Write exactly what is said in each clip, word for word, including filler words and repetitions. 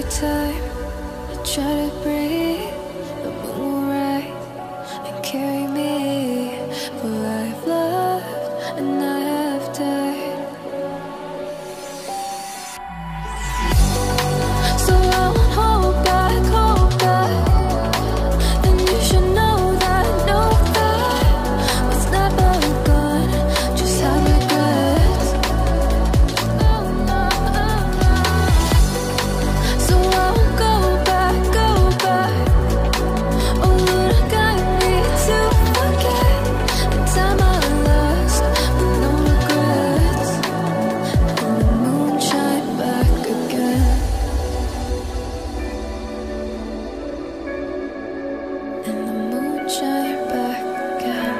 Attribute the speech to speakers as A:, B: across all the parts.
A: time I try to breathe, the moon will rise and carry me, for I've loved and I have died. So I won't hold back, hold back. And you should know that, know that what's never gone just have regrets. So I won't go back, go back. Oh Lord, I got me to forget the time I lost with no regrets. And the moon shine back again. And the moon shine back again.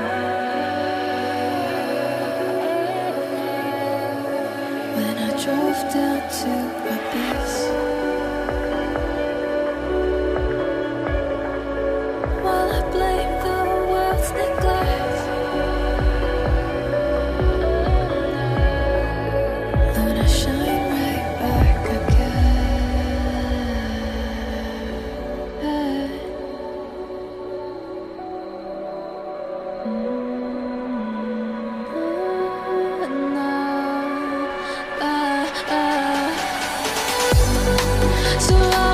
A: When I drove down to my base, while I blame the world's neglect, Lord, I shine right back again. So I